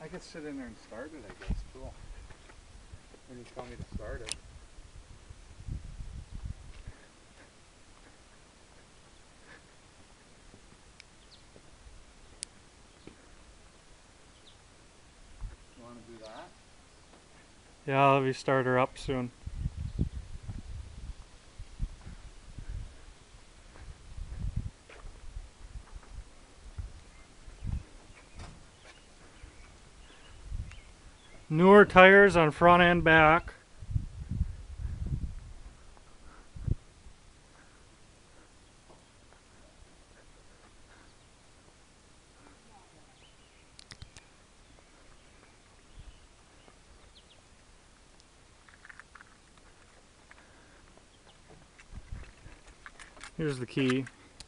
I could sit in there and start it, I guess, too. When you tell me to start it. You want to do that? Yeah, I'll have you start her up soon. Newer tires on front and back. Here's the key.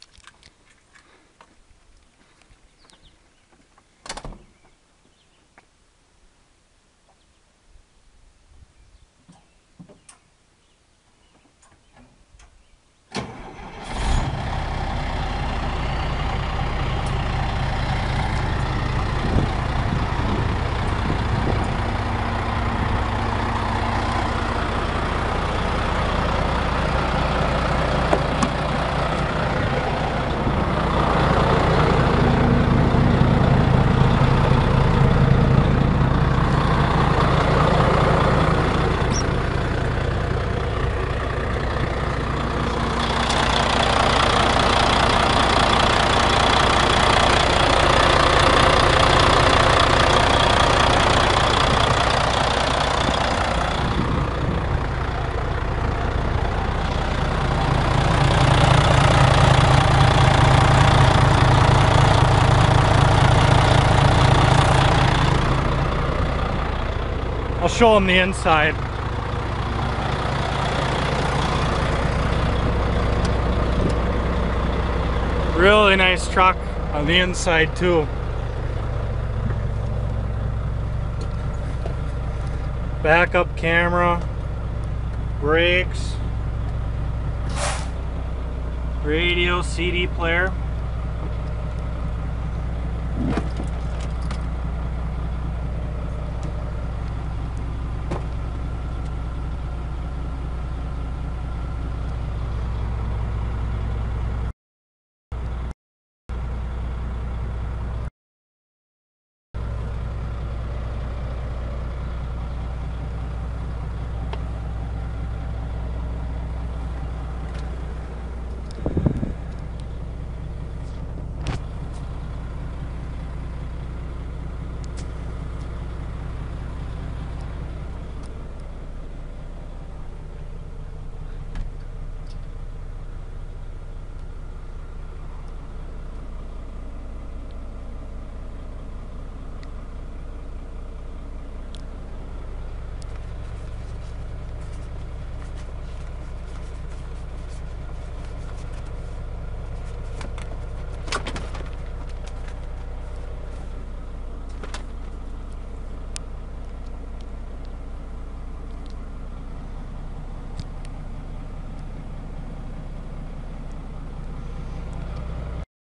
I'll show them the inside. Really nice truck on the inside too. Backup camera, brakes, radio, CD player.